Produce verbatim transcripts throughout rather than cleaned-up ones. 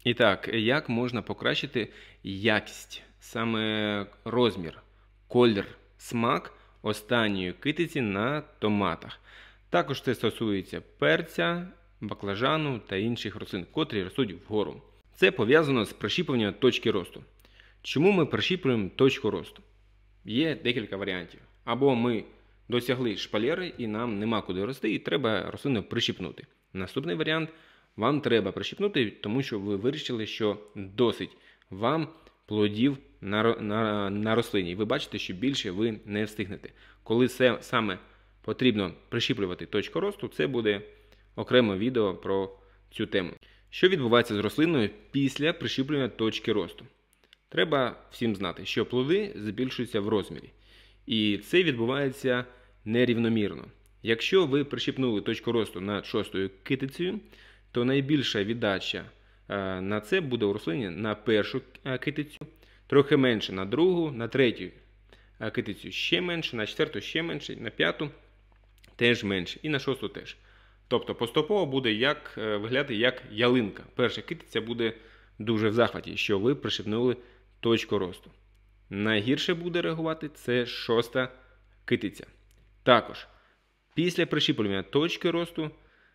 І так, як можна покращити якість, саме розмір, колір, смак останньої китиці на томатах? Також це стосується перця, баклажану та інших рослин, котрі ростуть вгору. Це пов'язано з прищіпуванням точки росту. Чому ми прищіплюємо точку росту? Є декілька варіантів. Або ми досягли шпалери і нам нема куди рости, і треба рослину прищіпнути. Наступний варіант – вам треба прищіпнути, тому що ви вирішили, що досить вам плодів на, на, на рослині. І ви бачите, що більше ви не встигнете. Коли це саме потрібно прищіплювати точку росту, це буде окреме відео про цю тему. Що відбувається з рослиною після прищіплювання точки росту? Треба всім знати, що плоди збільшуються в розмірі. І це відбувається нерівномірно. Якщо ви прищіпнули точку росту над шостою китицею, то найбільша віддача на це буде у рослині на першу китицю, трохи менше на другу, на третю китицю ще менше, на четверту ще менше, на п'яту теж менше і на шосту теж. Тобто поступово буде як, виглядати як ялинка. Перша китиця буде дуже в захваті, що ви прищепнули точку росту. Найгірше буде реагувати це шоста китиця. Також після прищіплювання точки росту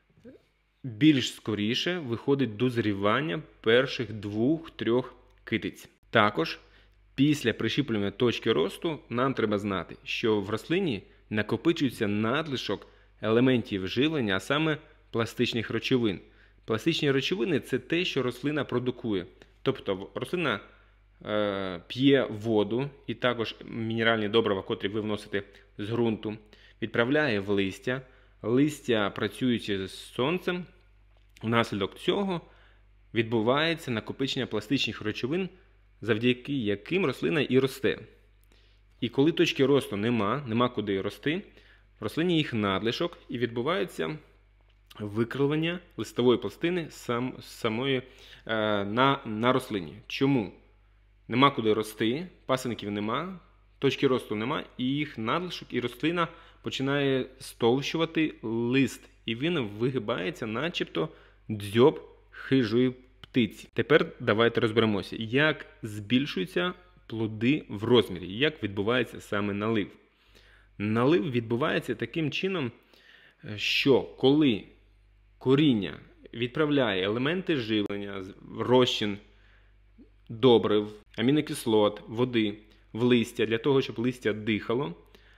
більш скоріше виходить дозрівання перших двох-трьох китиць. Також після прищіплювання точки росту нам треба знати, що в рослині накопичується надлишок елементів живлення, а саме пластичних речовин. Пластичні речовини – це те, що рослина продукує. Тобто рослина е, п'є воду і також мінеральні добрива, котрі ви вносите з ґрунту, відправляє в листя. Листя працюючи з сонцем, внаслідок цього відбувається накопичення пластичних речовин, завдяки яким рослина і росте. І коли точки росту нема, нема куди рости, в рослині їх надлишок і відбувається викривлення листової пластини сам, самої, е, на, на рослині. Чому? Нема куди рости, пасинків нема, точки росту нема, і їх надлишок, і рослина починає стовщувати лист, і він вигибається, начебто дзьоб хижої птиці. Тепер давайте розберемося, як збільшуються плоди в розмірі, як відбувається саме налив. Налив відбувається таким чином, що коли коріння відправляє елементи живлення, розчин добрив, амінокислот, води в листя, для того, щоб листя дихало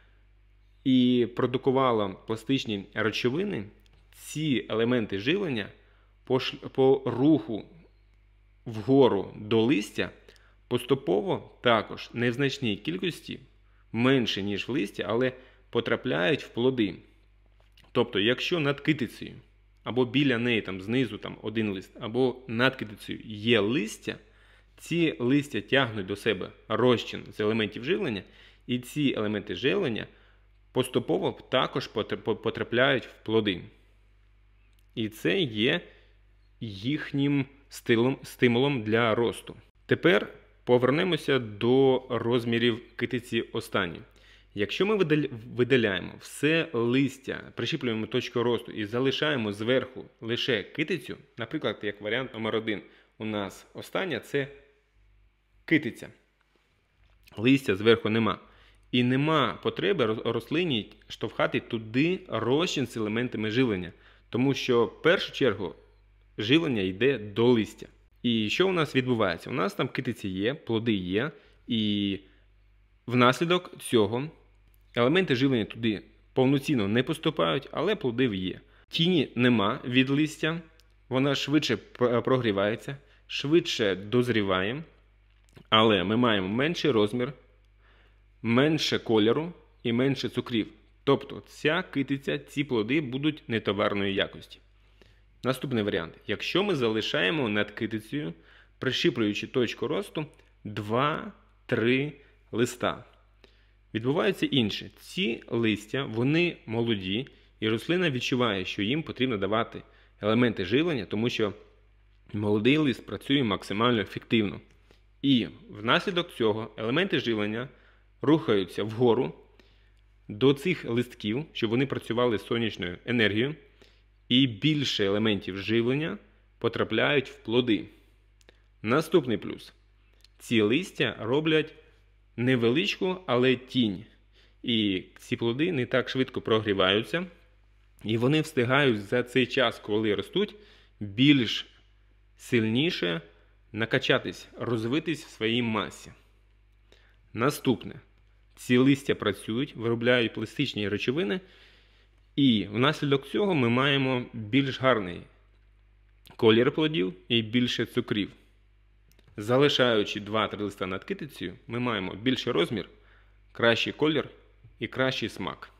і продукувало пластичні речовини, ці елементи живлення по, по руху вгору до листя поступово також не в значній кількості, менше ніж в листі, але потрапляють в плоди. Тобто, якщо над китицею або біля неї там знизу там один лист, або над китицею є листя, ці листя тягнуть до себе розчин з елементів живлення, і ці елементи живлення поступово також потрапляють в плоди. І це є їхнім стилом, стимулом для росту. Тепер повернемося до розмірів китиці останньої. Якщо ми видаляємо все листя, прищіплюємо точку росту і залишаємо зверху лише китицю, наприклад, як варіант номер один, у нас остання – це китиця. Листя зверху нема. І нема потреби рослині штовхати туди розчин з елементами живлення. Тому що в першу чергу живлення йде до листя. І що у нас відбувається? У нас там китиці є, плоди є, і внаслідок цього елементи живлення туди повноцінно не поступають, але плоди є. Тіні нема від листя, вона швидше прогрівається, швидше дозріває, але ми маємо менший розмір, менше кольору і менше цукрів. Тобто ця китиця, ці плоди будуть нетоварної якості. Наступний варіант. Якщо ми залишаємо над китицею, прищіплюючи точку росту, два-три листа. Відбувається інше. Ці листя, вони молоді, і рослина відчуває, що їм потрібно давати елементи живлення, тому що молодий лист працює максимально ефективно. І внаслідок цього елементи живлення рухаються вгору до цих листків, щоб вони працювали з сонячною енергією, і більше елементів живлення потрапляють в плоди. Наступний плюс. Ці листя роблять невеличку, але тінь. І ці плоди не так швидко прогріваються. І вони встигають за цей час, коли ростуть, більш сильніше накачатись, розвитись в своїй масі. Наступне. Ці листя працюють, виробляють пластичні речовини, і внаслідок цього ми маємо більш гарний колір плодів і більше цукрів. Залишаючи два-три листа над китицею, ми маємо більший розмір, кращий колір і кращий смак.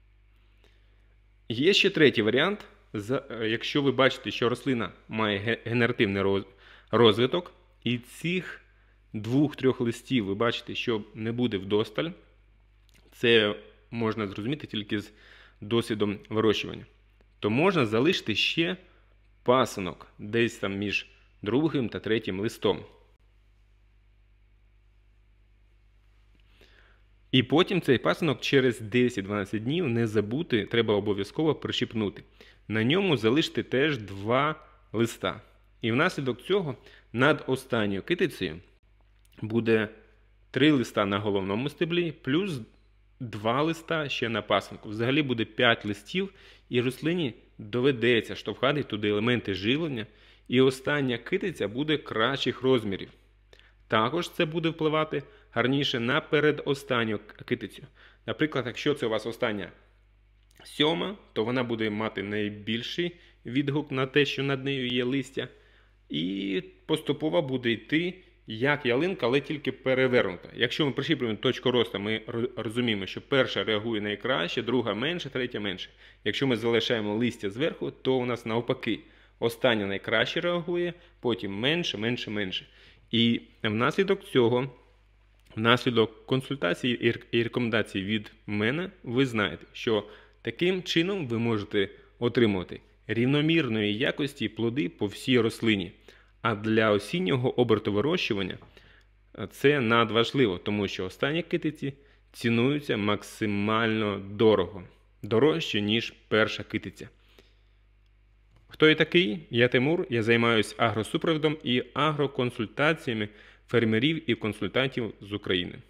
Є ще третій варіант. Якщо ви бачите, що рослина має генеративний розвиток, і цих двох-трьох листів ви бачите, що не буде вдосталь, це можна зрозуміти тільки з досвідом вирощування, то можна залишити ще пасинок десь там між другим та третім листом. І потім цей пасинок через десять-дванадцять днів, не забути, треба обов'язково прищипнути. На ньому залишити теж два листа. І внаслідок цього над останньою китицею буде три листа на головному стеблі, плюс два листа ще на пасинку. Взагалі буде п'ять листів, і рослині доведеться штовхати туди елементи живлення, і остання китиця буде кращих розмірів. Також це буде впливати гарніше на передостанню китицю. Наприклад, якщо це у вас остання сьома, то вона буде мати найбільший відгук на те, що над нею є листя. І поступово буде йти як ялинка, але тільки перевернута. Якщо ми прищіплюємо точку росту, ми розуміємо, що перша реагує найкраще, друга менше, третя менше. Якщо ми залишаємо листя зверху, то у нас навпаки. Остання найкраще реагує, потім менше, менше, менше. І внаслідок цього, внаслідок консультацій і рекомендацій від мене, ви знаєте, що таким чином ви можете отримувати рівномірної якості плоди по всій рослині. А для осіннього оберту вирощування це надважливо, тому що останні китиці цінуються максимально дорого. Дорожче, ніж перша китиця. Хто я такий? Я Тимур, я займаюся агросупроводом і агроконсультаціями фермерів і консультантів з України.